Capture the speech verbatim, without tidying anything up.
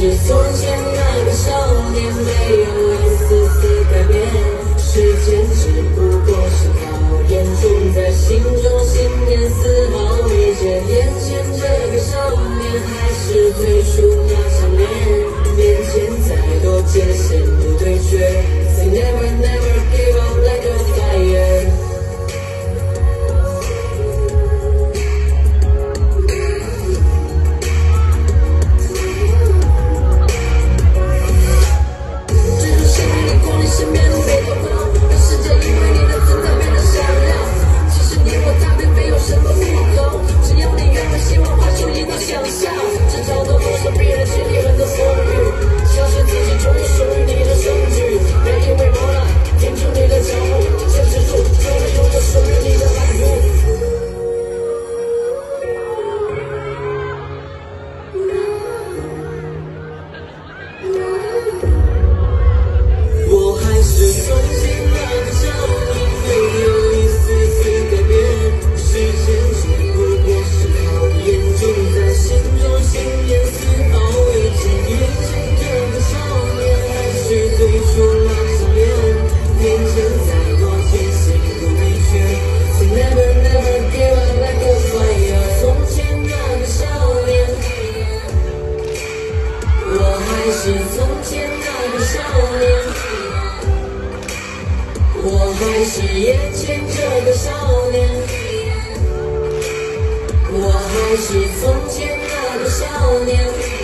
是从前那个少年，没有一丝丝改变。时间只不过是考验，种在心中，信念丝毫未减。眼前这个少年，还是最初那张脸。面前再多界限不对决 ，Say never never give up like a fire。身边的每个光，让世界因为你的存在变得闪亮。其实你我他并没有什么不同，只要你愿为希望画出一道想象。这条道路上必然经历很多风雨，相信自己终有属于你的证据。别因为磨难停住你的脚步，坚持住，就会拥有属于你的蓝图。我还是从前那个少年，没有一丝丝改变。时间只不过是考验，种在心中，信念丝毫未减。眼前这个少年，还是最初那张脸。面前再多艰辛不畏惧 ，So never never give up like a fire。从前那个少年，我还是从前那个少年。我还是眼前这个少年，我还是从前那个少年。